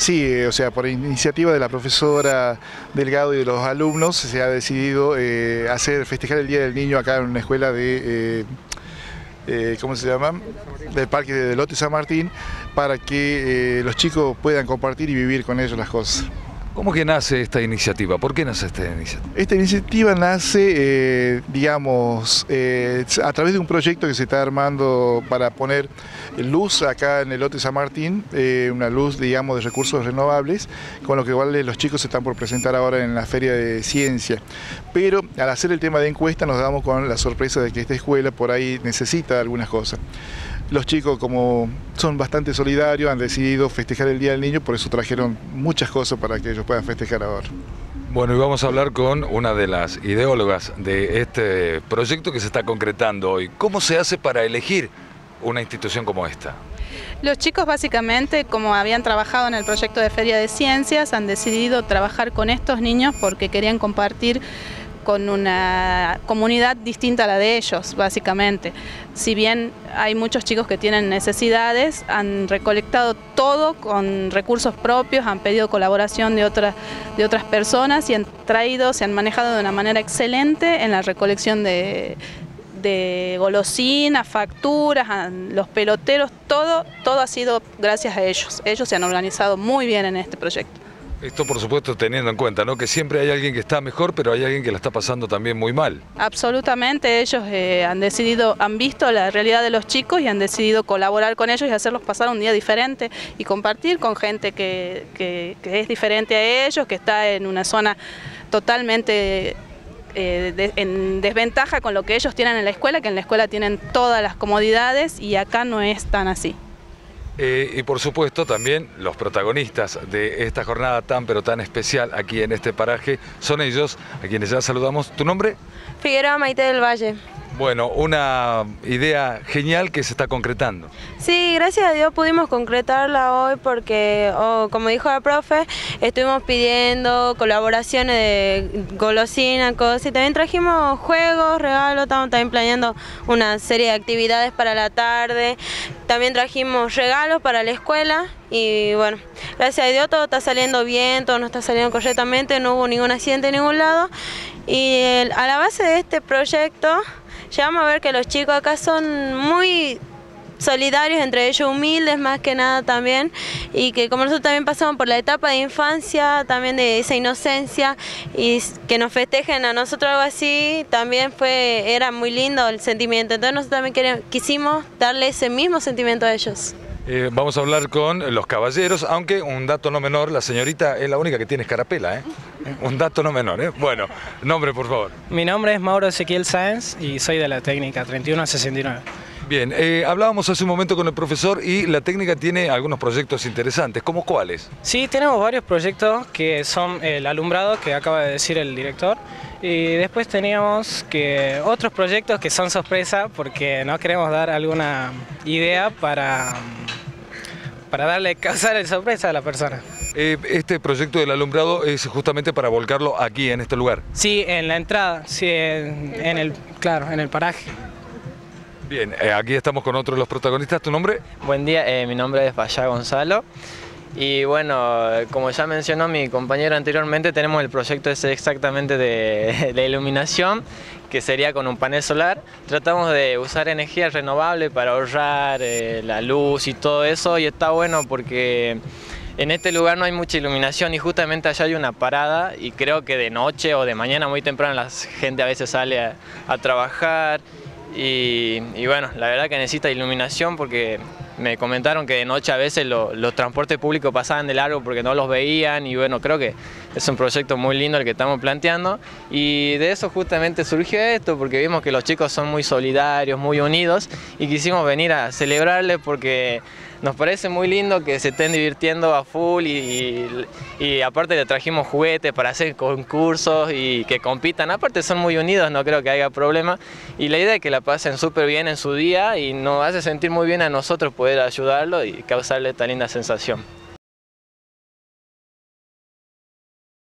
Sí, o sea, por iniciativa de la profesora Delgado y de los alumnos se ha decidido festejar el Día del Niño acá en una escuela de, ¿cómo se llama? Del Parque de Lotte San Martín, para que los chicos puedan compartir y vivir con ellos las cosas. ¿Cómo que nace esta iniciativa? ¿Por qué nace esta iniciativa? Esta iniciativa nace, a través de un proyecto que se está armando para poner luz acá en el Lotte San Martín, una luz, digamos, de recursos renovables, con lo que igual los chicos se están por presentar ahora en la Feria de Ciencia. Pero al hacer el tema de encuesta nos damos con la sorpresa de que esta escuela por ahí necesita algunas cosas. Los chicos, como son bastante solidarios, han decidido festejar el Día del Niño, por eso trajeron muchas cosas para que ellos puedan festejar ahora. Bueno, y vamos a hablar con una de las ideólogas de este proyecto que se está concretando hoy. ¿Cómo se hace para elegir una institución como esta? Los chicos básicamente, como habían trabajado en el proyecto de Feria de Ciencias, han decidido trabajar con estos niños porque querían compartir con una comunidad distinta a la de ellos, básicamente. Si bien hay muchos chicos que tienen necesidades, han recolectado todo con recursos propios, han pedido colaboración de otras personas y se han manejado de una manera excelente en la recolección de golosinas, facturas, los peloteros, todo ha sido gracias a ellos. Ellos se han organizado muy bien en este proyecto. Esto, por supuesto, teniendo en cuenta, ¿no?, que siempre hay alguien que está mejor, pero hay alguien que la está pasando también muy mal. Absolutamente, ellos han visto la realidad de los chicos y han decidido colaborar con ellos y hacerlos pasar un día diferente y compartir con gente que es diferente a ellos, que está en una zona totalmente en desventaja con lo que ellos tienen en la escuela, que en la escuela tienen todas las comodidades y acá no es tan así. Y por supuesto también los protagonistas de esta jornada tan pero tan especial aquí en este paraje son ellos, a quienes ya saludamos. ¿Tu nombre? Figueroa Maite del Valle. Bueno, una idea genial que se está concretando. Sí, gracias a Dios pudimos concretarla hoy porque, como dijo la profe, estuvimos pidiendo colaboraciones de golosinas, cosas, y también trajimos juegos, regalos, estamos también planeando una serie de actividades para la tarde, también trajimos regalos para la escuela y bueno, gracias a Dios todo está saliendo bien, todo nos está saliendo correctamente, no hubo ningún accidente en ningún lado y a la base de este proyecto llegamos a ver que los chicos acá son muy solidarios, entre ellos humildes más que nada también, y que como nosotros también pasamos por la etapa de infancia, también de esa inocencia, y que nos festejen a nosotros algo así, también era muy lindo el sentimiento, entonces nosotros también quisimos darle ese mismo sentimiento a ellos. Vamos a hablar con los caballeros, aunque un dato no menor, la señorita es la única que tiene escarapela, ¿eh? Un dato no menor, ¿eh? Bueno, nombre por favor. Mi nombre es Mauro Ezequiel Sáenz y soy de la técnica 3169. Bien, hablábamos hace un momento con el profesor y la técnica tiene algunos proyectos interesantes, ¿cómo cuáles? Sí, tenemos varios proyectos que son el alumbrado, que acaba de decir el director, y después teníamos otros proyectos que son sorpresa porque no queremos dar alguna idea para causar sorpresa a la persona. Este proyecto del alumbrado es justamente para volcarlo aquí, en este lugar. Sí, en la entrada, sí, en el paraje. Bien, aquí estamos con otro de los protagonistas. ¿Tu nombre? Buen día, mi nombre es Vallá Gonzalo. Y bueno, como ya mencionó mi compañero anteriormente, tenemos el proyecto ese exactamente de la iluminación, que sería con un panel solar. Tratamos de usar energía renovable para ahorrar la luz y todo eso, y está bueno porque en este lugar no hay mucha iluminación y justamente allá hay una parada, y creo que de noche o de mañana muy temprano la gente a veces sale a trabajar. Y bueno, la verdad que necesita iluminación porque me comentaron que de noche a veces los transportes públicos pasaban de largo porque no los veían, y bueno, creo que es un proyecto muy lindo el que estamos planteando, y de eso justamente surgió esto porque vimos que los chicos son muy solidarios, muy unidos, y quisimos venir a celebrarles porque nos parece muy lindo que se estén divirtiendo a full y aparte le trajimos juguetes para hacer concursos y que compitan. Aparte son muy unidos, no creo que haya problema. Y la idea es que la pasen súper bien en su día y nos hace sentir muy bien a nosotros poder ayudarlo y causarle esta linda sensación.